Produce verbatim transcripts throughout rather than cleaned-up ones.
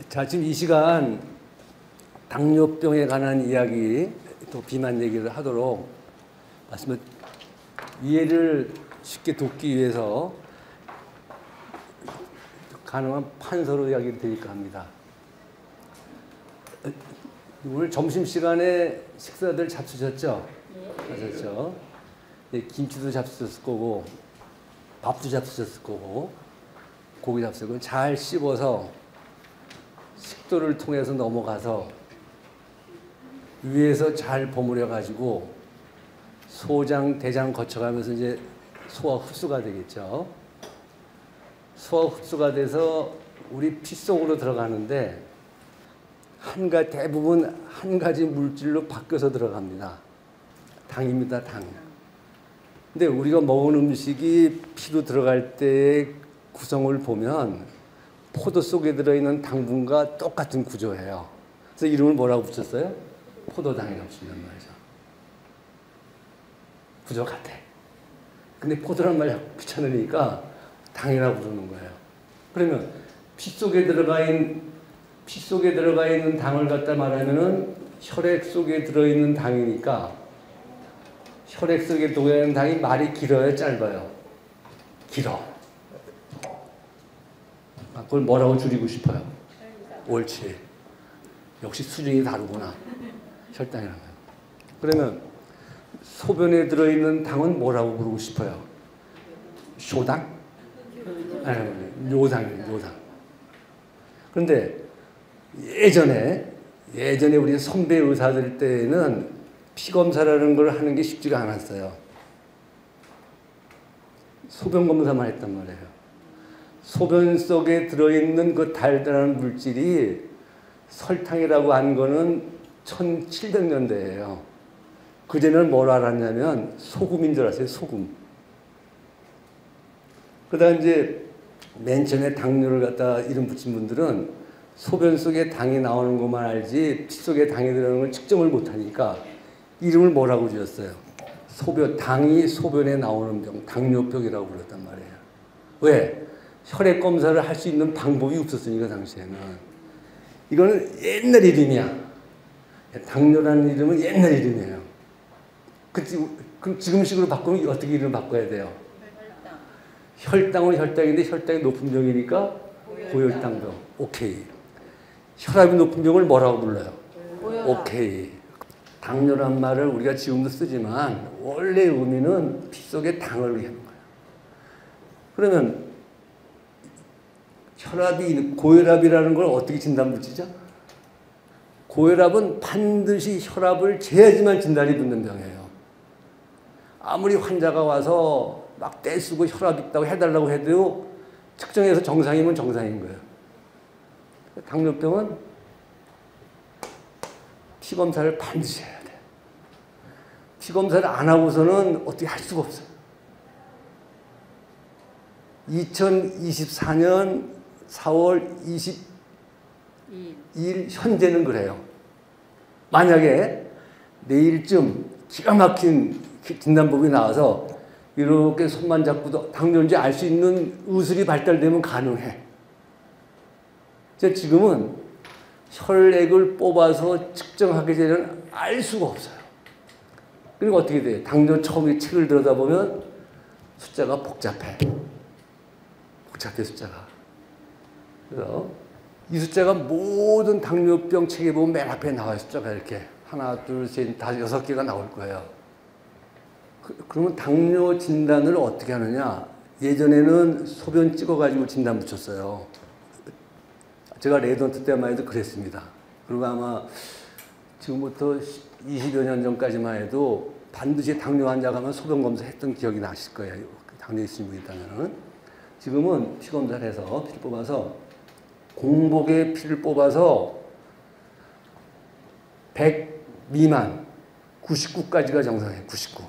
자, 지금 이 시간 당뇨병에 관한 이야기, 또 비만 얘기를 하도록 말씀을 이해를 쉽게 돕기 위해서 가능한 판서로 이야기를 드릴까 합니다. 오늘 점심시간에 식사들 잡수셨죠? 네. 하셨죠? 네, 김치도 잡수셨을 거고, 밥도 잡수셨을 거고, 고기 잡수셨을 거고, 잘 씹어서 식도를 통해서 넘어가서 위에서 잘 버무려 가지고 소장, 대장 거쳐가면서 이제 소화 흡수가 되겠죠. 소화 흡수가 돼서 우리 피 속으로 들어가는데 한 가지, 대부분 한 가지 물질로 바뀌어서 들어갑니다. 당입니다, 당. 근데 우리가 먹은 음식이 피로 들어갈 때의 구성을 보면 포도 속에 들어있는 당분과 똑같은 구조예요. 그래서 이름을 뭐라고 붙였어요? 포도당이라고 붙였단 말이죠. 구조 같아. 근데 포도란 말이 귀찮으니까 당이라고 부르는 거예요. 그러면 피 속에 들어가 있는 피 속에 들어가 있는 당을 갖다 말하면은 혈액 속에 들어있는 당이니까 혈액 속에 들어있는 당이 말이 길어요, 짧아요? 길어. 그걸 뭐라고 줄이고 싶어요? 옳지. 역시 수준이 다르구나. 혈당이라는 거예요. 그러면 소변에 들어있는 당은 뭐라고 부르고 싶어요? 쇼당? 아니, 요당이에요, 요당. 그런데 예전에, 예전에 우리 선배 의사들 때는 피검사라는 걸 하는 게 쉽지가 않았어요. 소변 검사만 했단 말이에요. 소변 속에 들어있는 그 달달한 물질이 설탕이라고 한 거는 천칠백 년대예요. 그전에는 뭘 알았냐면 소금인 줄 알았어요, 소금. 그러다 이제 맨 처음에 당뇨를 갖다 이름 붙인 분들은 소변 속에 당이 나오는 것만 알지 피 속에 당이 들어가는 걸 측정을 못하니까 이름을 뭐라고 지었어요? 소변, 당이 소변에 나오는 병, 당뇨병이라고 불렀단 말이에요. 왜? 혈액 검사를 할 수 있는 방법이 없었으니까 당시에는. 이거는 옛날 이름이야. 당뇨라는 이름은 옛날 이름이에요. 그, 그럼 지금식으로 바꾸면 어떻게 이름을 바꿔야 돼요? 혈당. 혈당은 혈당인데 혈당이 높은 병이니까 고혈당. 고혈당병. 오케이. 혈압이 높은 병을 뭐라고 불러요? 고혈압. 오케이. 당뇨란 말을 우리가 지금도 쓰지만 원래 의미는 피 속에 당을 의미하는 거예요. 그러면 혈압이, 고혈압이라는 걸 어떻게 진단 붙이죠? 고혈압은 반드시 혈압을 재야지만 진단이 붙는 병이에요. 아무리 환자가 와서 막 떼쓰고 혈압 있다고 해달라고 해도 측정해서 정상이면 정상인 거예요. 당뇨병은 피검사를 반드시 해야 돼. 피검사를 안 하고서는 어떻게 할 수가 없어요. 이천이십사 년 사월 이십일 현재는 그래요. 만약에 내일쯤 기가 막힌 진단법이 나와서 이렇게 손만 잡고도 당뇨인지 알 수 있는 의술이 발달되면 가능해. 지금은 혈액을 뽑아서 측정하기 전에는 알 수가 없어요. 그리고 어떻게 돼요? 당뇨 처음에 책을 들여다보면 숫자가 복잡해. 복잡해, 숫자가. 그래서 이 숫자가 모든 당뇨병 책에 보면 맨 앞에 나와요. 숫자가 이렇게 하나, 둘, 셋, 다섯, 여섯 개가 나올 거예요. 그, 그러면 당뇨 진단을 어떻게 하느냐? 예전에는 소변 찍어가지고 진단 붙였어요. 제가 레지던트 때만 해도 그랬습니다. 그리고 아마 지금부터 이십여 년 전까지만 해도 반드시 당뇨 환자가 가면 소변 검사 했던 기억이 나실 거예요. 당뇨 있으신 분이 있다면은. 지금은 피 검사를 해서 피를 뽑아서 공복에 피를 뽑아서 백 미만, 구십구까지가 정상이에요. 구십구.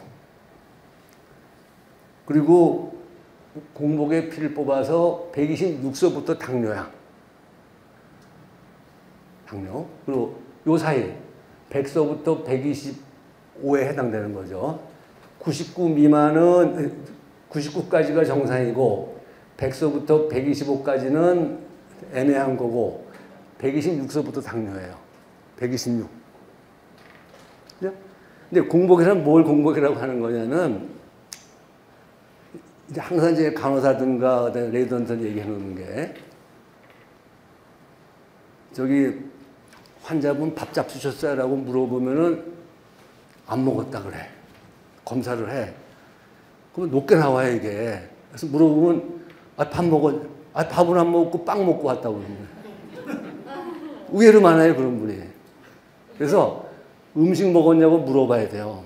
그리고 공복에 피를 뽑아서 백이십육 세부터 당뇨야. 당뇨. 그리고 요 사이 백 세부터 백이십오에 해당되는 거죠. 구십구 미만은 구십구까지가 정상이고 백 세부터 백이십오까지는 애매한 거고 백이십육서부터 당뇨예요. 백이십육. 그죠? 근데 공복이란 뭘 공복이라고 하는 거냐면, 이제 항상 이제 간호사든가 레이던들 얘기해 놓는 게, 저기 환자분 밥 잡수셨어요? 라고 물어보면은 안 먹었다 그래. 검사를 해. 그럼 높게 나와요, 이게. 그래서 물어보면, 아, 밥 먹어. 아, 밥은 안 먹고 빵 먹고 왔다고 그러는 의외로 많아요, 그런 분이. 그래서 음식 먹었냐고 물어봐야 돼요.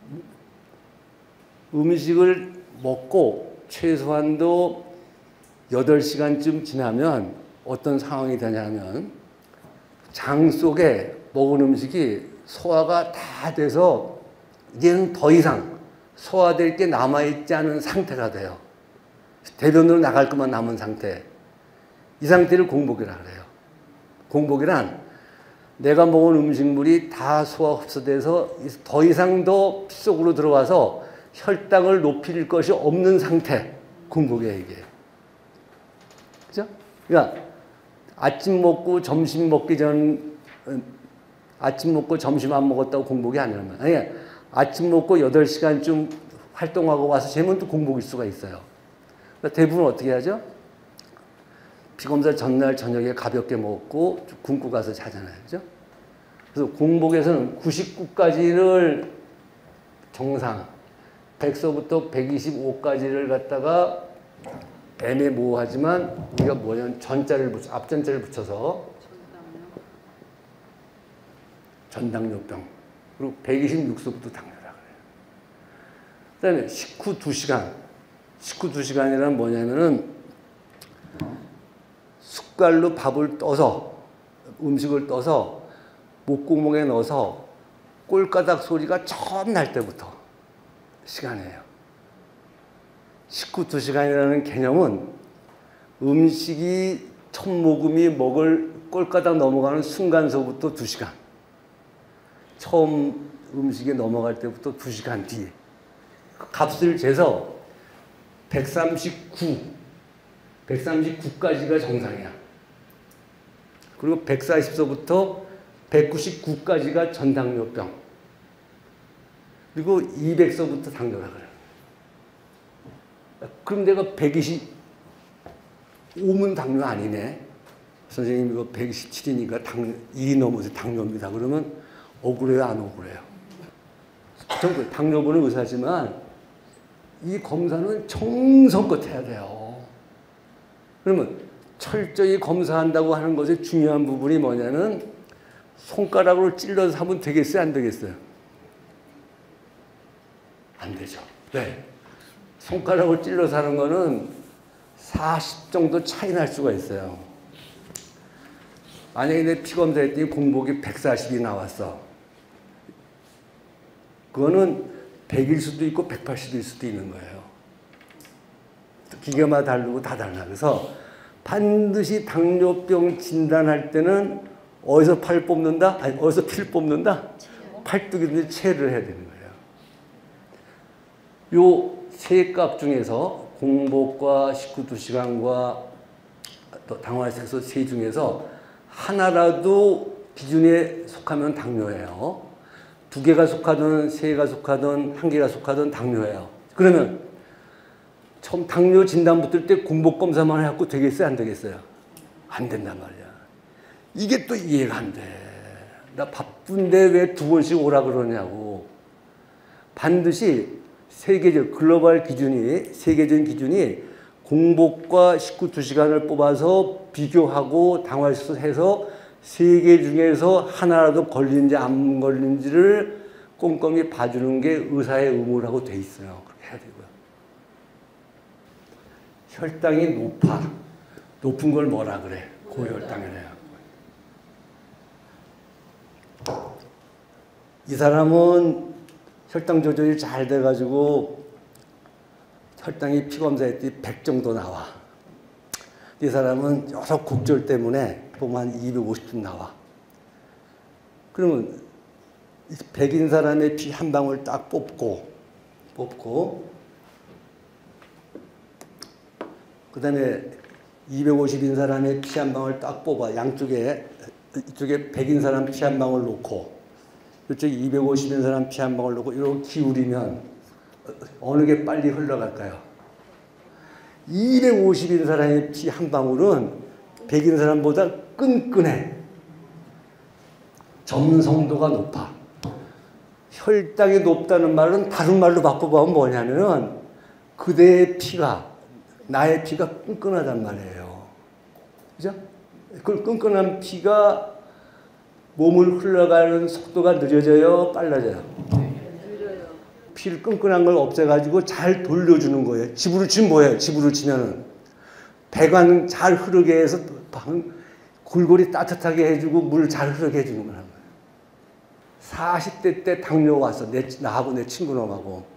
음식을 먹고 최소한도 여덟 시간쯤 지나면 어떤 상황이 되냐면 장 속에 먹은 음식이 소화가 다 돼서 이제는 더 이상 소화될 게 남아있지 않은 상태가 돼요. 대변으로 나갈 것만 남은 상태. 이 상태를 공복이라 그래요. 공복이란 내가 먹은 음식물이 다 소화 흡수돼서 더 이상 더 피 속으로 들어와서 혈당을 높일 것이 없는 상태. 공복이에요, 이게. 그죠? 그러니까 아침 먹고 점심 먹기 전, 아침 먹고 점심 안 먹었다고 공복이 아니라면. 아니, 아침 먹고 여덟 시간쯤 활동하고 와서 재면 또 공복일 수가 있어요. 그러니까 대부분 어떻게 하죠? 피검사 전날 저녁에 가볍게 먹고 굶고 가서 자잖아요. 그죠? 그래서 공복에서는 구십구까지를 정상, 백서부터 백이십오까지를 갖다가 애매모호하지만 우리가 뭐냐면 전자를 붙여, 앞전자를 붙여서 전당뇨병. 그리고 백이십육서부터 당뇨라 그래요. 그 다음에 식후 두 시간. 식후 두 시간이란 뭐냐면은 숟갈로 밥을 떠서, 음식을 떠서 목구멍에 넣어서 꼴가닥 소리가 처음 날 때부터 시간이에요. 식후 두 시간이라는 개념은 음식이 첫 모금이 먹을 꼴가닥 넘어가는 순간서부터 두 시간. 처음 음식에 넘어갈 때부터 두 시간 뒤에. 값을 재서 백삼십구, 백삼십구까지가 정상이야. 그리고 백사십서부터 백구십구까지가 전당뇨병. 그리고 이백서부터 당뇨라 그래요. 그럼 내가 백이십오면 당뇨 아니네. 선생님 이거 백이십칠이니까 당뇨, 일이 넘어서 당뇨입니다. 그러면 억울해요, 안 억울해요? 전 당뇨 보는 의사지만 이 검사는 정성껏 해야 돼요. 그러면 철저히 검사한다고 하는 것의 중요한 부분이 뭐냐면 손가락으로 찔러서 하면 되겠어요, 안 되겠어요? 안 되죠. 네. 손가락으로 찔러서 하는 거는 사십 정도 차이 날 수가 있어요. 만약에 내 피검사했더니 공복이 백사십이 나왔어. 그거는 백일 수도 있고 백팔십일 수도 있는 거예요. 기계마다 다르고 다 달라. 그래서 반드시 당뇨병 진단할 때는 어디서 팔 뽑는다? 아니, 어디서 피를 뽑는다? 팔뚝이든지 체를 해야 되는 거예요. 요 세 값 중에서 공복과 식후 두 시간과 또 당화색소 세 중에서 하나라도 기준에 속하면 당뇨예요. 두 개가 속하든 세 개가 속하든 한 개가 속하든 당뇨예요. 그러면 처음 당뇨 진단 붙을 때 공복 검사만 해갖고 되겠어요, 안 되겠어요? 안 된단 말이야. 이게 또 이해가 안 돼. 나 바쁜데 왜 두 번씩 오라 그러냐고. 반드시 세계적 글로벌 기준이, 세계적인 기준이 공복과 식후 두 시간을 뽑아서 비교하고 당화해서 세 개 중에서 하나라도 걸리는지 안 걸리는지를 꼼꼼히 봐주는 게 의사의 의무라고 돼 있어요. 그렇게 해야 되고요. 혈당이 높아. 높은 걸 뭐라 그래? 고혈당이래요. 이 사람은 혈당 조절이 잘 돼가지고 혈당이 피검사했더니 백 정도 나와. 이 사람은 여러 곡절 때문에 보면 한 이백오십쯤 나와. 그러면 백인 사람의 피 한 방울 딱 뽑고 뽑고 그 다음에 이백오십인 사람의 피 한 방울 딱 뽑아. 양쪽에, 이쪽에 백인 사람 피 한 방울 놓고, 이쪽에 이백오십인 사람 피 한 방울 놓고, 이렇게 기울이면 어느 게 빨리 흘러갈까요? 이백오십인 사람의 피 한 방울은 백인 사람보다 끈끈해. 점성도가 높아. 혈당이 높다는 말은 다른 말로 바꿔보면 뭐냐면은 그대의 피가, 나의 피가 끈끈하단 말이에요. 그죠? 그 끈끈한 피가 몸을 흘러가는 속도가 느려져요? 빨라져요? 느려요. 피를 끈끈한 걸 없애가지고 잘 돌려주는 거예요. 집으로 치면 뭐예요? 집으로 치면은 배관 잘 흐르게 해서 골골이 따뜻하게 해주고 물 잘 흐르게 해주는 거란 말이에요. 사십 대 때 당뇨 왔어. 내, 나하고 내 친구 놈하고.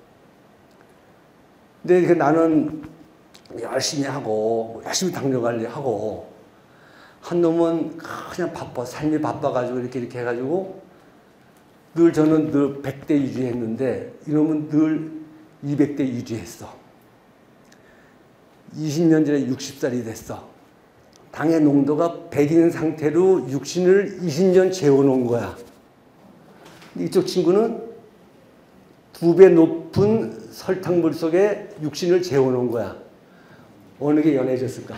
근데 나는 열심히 하고 열심히 당뇨 관리하고 한 놈은 그냥 바빠. 삶이 바빠가지고 이렇게 이렇게 해가지고 늘 저는 늘 백 대 유지했는데 이놈은 늘 이백 대 유지했어. 이십 년 전에 육십 살이 됐어. 당의 농도가 백인 상태로 육신을 이십 년 재워놓은 거야. 이쪽 친구는 두 배 높은 설탕물 속에 육신을 재워놓은 거야. 어느 게 연해졌을까?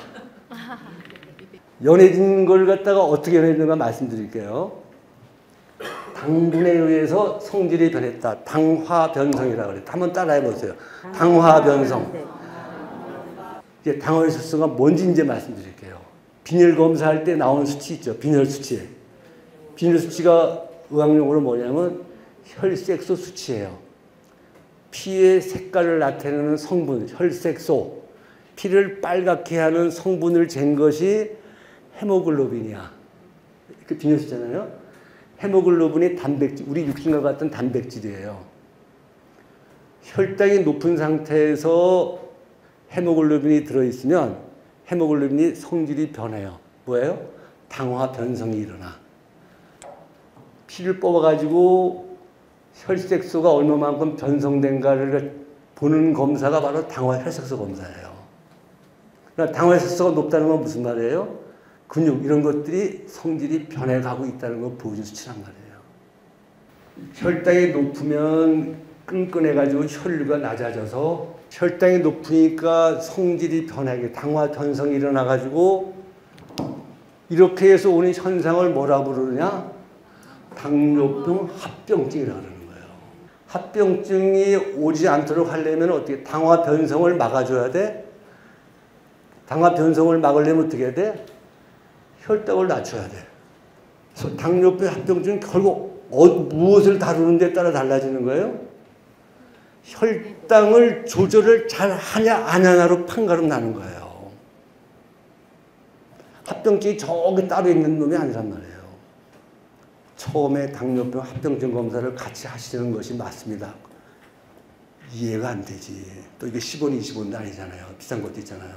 연해진 걸 갖다가 어떻게 연해지는가 말씀드릴게요. 당분에 의해서 성질이 변했다. 당화변성이라고 그래. 한번 따라해 보세요. 당화변성. 이제 당화혈색소가 뭔지 이제 말씀드릴게요. 빈혈 검사할 때 나오는 수치 있죠. 빈혈 수치. 빈혈 수치가 의학용어로 뭐냐면 혈색소 수치예요. 피의 색깔을 나타내는 성분, 혈색소. 피를 빨갛게 하는 성분을 잰 것이 헤모글로빈이야. 그 빈혈 수치잖아요. 헤모글로빈이 단백질, 우리 육신과 같은 단백질이에요. 혈당이 높은 상태에서 헤모글로빈이 들어있으면 헤모글로빈이 성질이 변해요. 뭐예요? 당화 변성이 일어나. 피를 뽑아가지고 혈색소가 얼마만큼 변성된가를 보는 검사가 바로 당화 혈색소 검사예요. 그러니까 당화 혈색소가 높다는 건 무슨 말이에요? 근육 이런 것들이 성질이 변해가고 있다는 걸 보여준 수치란 말이에요. 혈당이 높으면 끈끈해가지고 혈류가 낮아져서 혈당이 높으니까 성질이 변하게 당화 변성이 일어나가지고 이렇게 해서 오는 현상을 뭐라 부르느냐? 당뇨병 합병증이라고 그러는 거예요. 합병증이 오지 않도록 하려면 어떻게 당화 변성을 막아줘야 돼? 당화 변성을 막으려면 어떻게 해야 돼? 혈당을 낮춰야 돼. 그래서 당뇨병 합병증은 결국 어, 무엇을 다루는 데 따라 달라지는 거예요? 혈당을 조절을 잘 하냐 안 하냐로 판가름 나는 거예요. 합병증이 저기 따로 있는 놈이 아니란 말이에요. 처음에 당뇨병 합병증 검사를 같이 하시는 것이 맞습니다. 이해가 안 되지. 또 이게 십 원, 이십 원도 아니잖아요. 비싼 것도 있잖아요.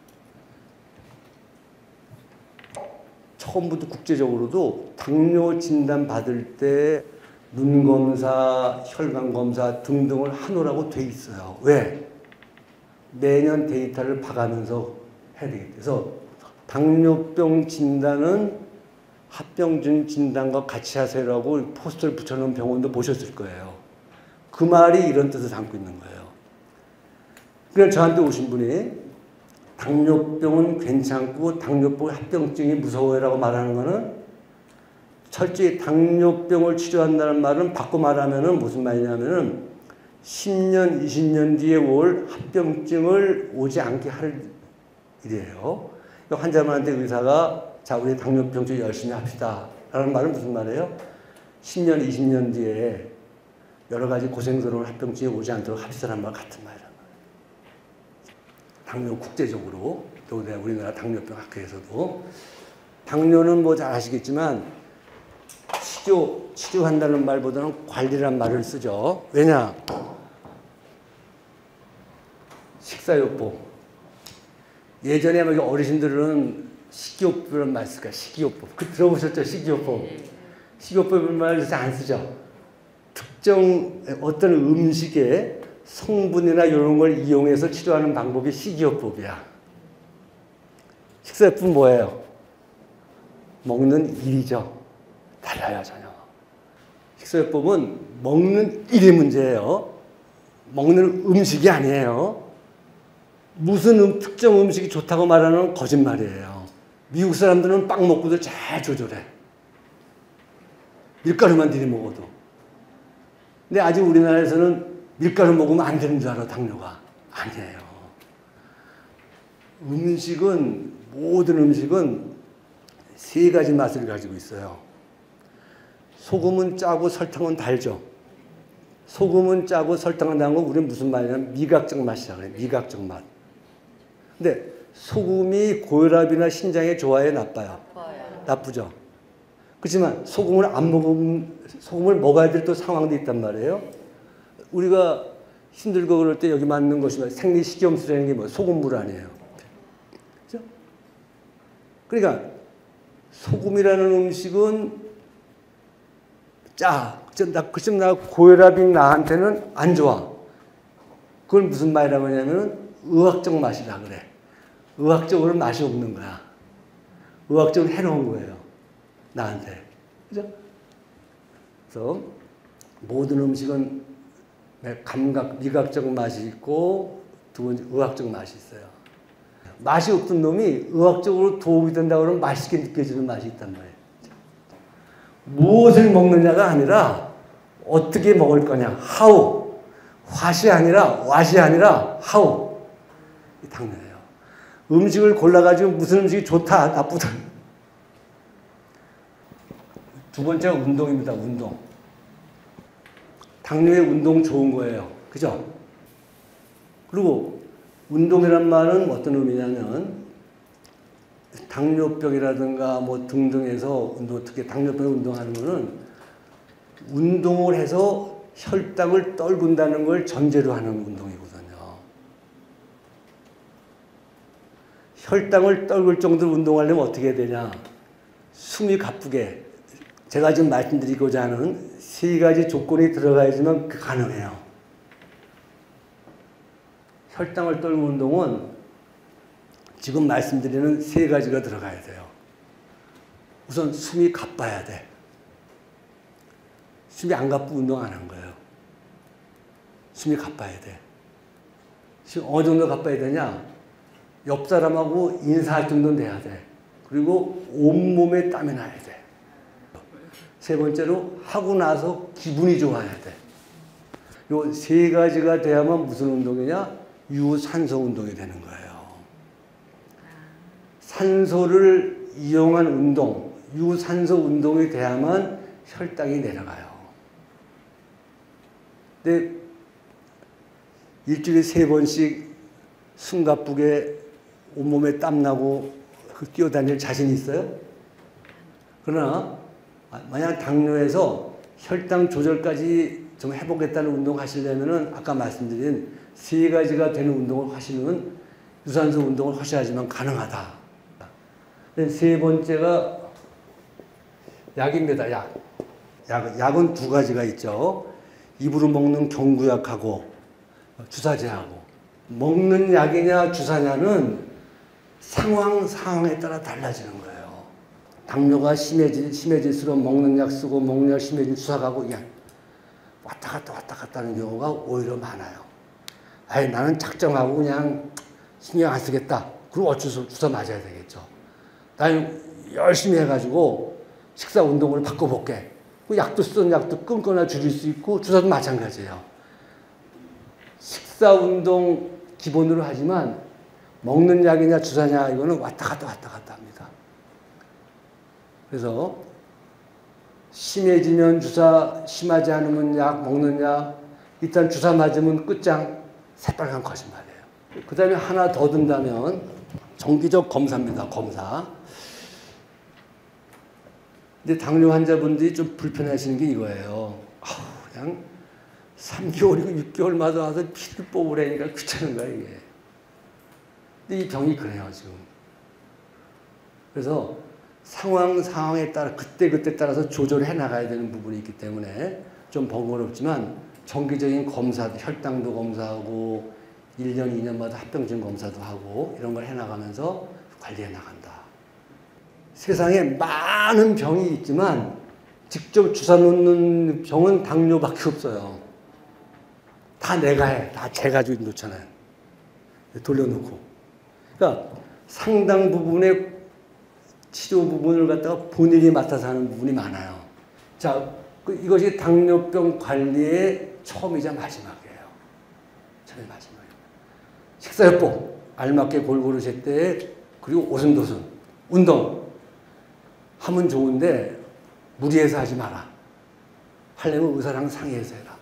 처음부터 국제적으로도 당뇨 진단 받을 때 눈 검사, 혈관 검사 등등을 하노라고 돼 있어요. 왜? 매년 데이터를 봐가면서 해야 되겠다. 그래서 당뇨병 진단은 합병증 진단과 같이 하세요라고 포스터를 붙여놓은 병원도 보셨을 거예요. 그 말이 이런 뜻을 담고 있는 거예요. 그냥 저한테 오신 분이 당뇨병은 괜찮고 당뇨병 합병증이 무서워요라고 말하는 거는 철저히 당뇨병을 치료한다는 말은 바꿔 말하면은 무슨 말이냐면은 십 년, 이십 년 뒤에 올 합병증을 오지 않게 할 일이에요. 환자분한테 의사가 자, 우리 당뇨병 좀 열심히 합시다. 라는 말은 무슨 말이에요? 십 년, 이십 년 뒤에 여러 가지 고생스러운 합병증이 오지 않도록 합시다라는 말 같은 말이란 말이에요. 당뇨 국제적으로, 또 우리나라 당뇨병 학회에서도 당뇨는 뭐 잘 아시겠지만 치료, 치료한다는 말보다는 관리란 말을 쓰죠. 왜냐? 식사요법. 예전에 어르신들은 식이요법이라는 말 쓸까? 식이요법. 그 들어보셨죠? 식이요법. 식이요법이라는 말을 잘 안 쓰죠. 특정 어떤 음식의 성분이나 이런 걸 이용해서 치료하는 방법이 식이요법이야. 식사요법은 뭐예요? 먹는 일이죠. 달라요, 전혀. 식사요법은 먹는 일이 문제예요. 먹는 음식이 아니에요. 무슨 음, 특정 음식이 좋다고 말하는 건 거짓말이에요. 미국 사람들은 빵 먹고도 잘 조절해. 밀가루만 들이 먹어도. 근데 아직 우리나라에서는 밀가루 먹으면 안 되는 줄 알아, 당뇨가. 아니에요. 음식은, 모든 음식은 세 가지 맛을 가지고 있어요. 소금은 짜고 설탕은 달죠. 소금은 짜고 설탕은 단 건 우리는 무슨 말이냐면 미각적 맛이라고 해요. 미각적 맛. 근데 소금이 고혈압이나 신장에 좋아요, 나빠요? 나빠요. 나쁘죠. 그렇지만 소금을 안 먹으면, 소금을 먹어야 될 또 상황도 있단 말이에요. 우리가 힘들고 그럴 때 여기 맞는 것이 생리식염수라는 게 뭐 소금물 아니에요. 그죠? 그러니까 소금이라는 음식은 짜. 그쯤 나 고혈압이 나한테는 안 좋아. 그걸 무슨 말이라고 하냐면 의학적 맛이라 그래. 의학적으로 맛이 없는 거야. 의학적으로 해로운 거예요. 나한테. 그죠? 그래서 모든 음식은 감각, 미각적 맛이 있고 두 번째 의학적 맛이 있어요. 맛이 없던 놈이 의학적으로 도움이 된다고 그러면 맛있게 느껴지는 맛이 있단 말이에요. 무엇을 먹느냐가 아니라 어떻게 먹을 거냐. how. what이 아니라 what이 아니라 how. 이 당뇨예요. 음식을 골라가지고 무슨 음식이 좋다, 나쁘다. 두 번째가 운동입니다. 운동. 당뇨에 운동 좋은 거예요. 그죠? 그리고 운동이란 말은 어떤 의미냐면 당뇨병이라든가 뭐 등등해서 운동, 특히 당뇨병 운동하는 거는 운동을 해서 혈당을 떨군다는 걸 전제로 하는 운동이거든요. 혈당을 떨굴 정도로 운동하려면 어떻게 해야 되냐. 숨이 가쁘게, 제가 지금 말씀드리고자 하는 세 가지 조건이 들어가야지만 가능해요. 혈당을 떨는 운동은 지금 말씀드리는 세 가지가 들어가야 돼요. 우선 숨이 가빠야 돼. 숨이 안 가쁘고 운동 안 한 거예요. 숨이 가빠야 돼. 지금 어느 정도 가빠야 되냐? 옆 사람하고 인사할 정도는 돼야 돼. 그리고 온몸에 땀이 나야 돼. 세 번째로 하고 나서 기분이 좋아야 돼. 요 세 가지가 돼야만 무슨 운동이냐? 유산소 운동이 되는 거예요. 산소를 이용한 운동, 유산소 운동이 돼야만 혈당이 내려가요. 근데 일주일에 세 번씩 숨가쁘게 온몸에 땀나고 뛰어다닐 자신 있어요? 그러나 만약 당뇨에서 혈당 조절까지 좀 해보겠다는 운동 하시려면은 아까 말씀드린 세 가지가 되는 운동을 하시면 유산소 운동을 하셔야지만 가능하다. 세 번째가 약입니다. 약. 약. 약은 두 가지가 있죠. 입으로 먹는 경구약하고 주사제하고. 먹는 약이냐 주사냐는 상황, 상황에 따라 달라지는 거예요. 당뇨가 심해질, 심해질수록 먹는 약 쓰고 먹는 약 심해진 주사 가고 그냥 왔다 갔다 왔다 갔다 하는 경우가 오히려 많아요. 아예 나는 작정하고 그냥 신경 안 쓰겠다. 그리고 어쩔 수 없이 주사 맞아야 되겠죠. 나는 열심히 해가지고 식사 운동을 바꿔볼게. 그 약도 쓰던 약도 끊거나 줄일 수 있고 주사도 마찬가지예요. 식사 운동 기본으로 하지만 먹는 약이냐 주사냐 이거는 왔다 갔다 왔다 갔다 합니다. 그래서 심해지면 주사, 심하지 않으면 약, 먹는 약, 일단 주사 맞으면 끝장, 새빨간 거짓말이에요. 그 다음에 하나 더 든다면 정기적 검사입니다. 검사. 근데 당뇨 환자분들이 좀 불편하시는 게 이거예요. 아우, 그냥 삼 개월이고 육 개월마다 와서 피를 뽑으라니까 귀찮은 거야, 이게. 근데 이 병이 그래요, 지금. 그래서 상황, 상황에 따라, 그때그때 따라서 조절해 나가야 되는 부분이 있기 때문에 좀 번거롭지만 정기적인 검사, 혈당도 검사하고 일 년, 이 년마다 합병증 검사도 하고 이런 걸 해 나가면서 관리해 나간다. 세상에 많은 병이 있지만 직접 주사 놓는 병은 당뇨밖에 없어요. 다 내가 해. 다 제가 가지고 놓잖아요. 돌려놓고. 그러니까 상당 부분의 치료 부분을 갖다가 본인이 맡아서 하는 부분이 많아요. 자, 이것이 당뇨병 관리의 처음이자 마지막이에요. 처음이 마지막이에요. 식사요법, 알맞게 골고루 제때, 그리고 오순도순, 운동 하면 좋은데 무리해서 하지 마라. 하려면 의사랑 상의해서 해라.